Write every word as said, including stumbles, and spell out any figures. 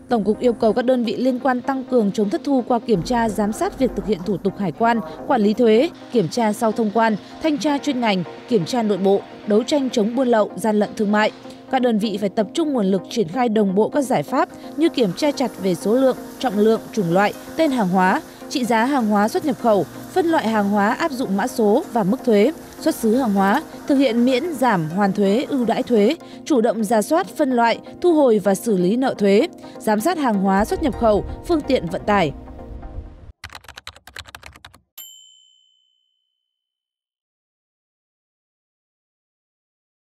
Tổng cục yêu cầu các đơn vị liên quan tăng cường chống thất thu qua kiểm tra, giám sát việc thực hiện thủ tục hải quan, quản lý thuế, kiểm tra sau thông quan, thanh tra chuyên ngành, kiểm tra nội bộ, đấu tranh chống buôn lậu, gian lận thương mại. Các đơn vị phải tập trung nguồn lực triển khai đồng bộ các giải pháp như kiểm tra chặt về số lượng, trọng lượng, chủng loại, tên hàng hóa, trị giá hàng hóa xuất nhập khẩu, phân loại hàng hóa áp dụng mã số và mức thuế, xuất xứ hàng hóa, thực hiện miễn, giảm, hoàn thuế, ưu đãi thuế, chủ động rà soát, phân loại, thu hồi và xử lý nợ thuế, giám sát hàng hóa xuất nhập khẩu, phương tiện vận tải.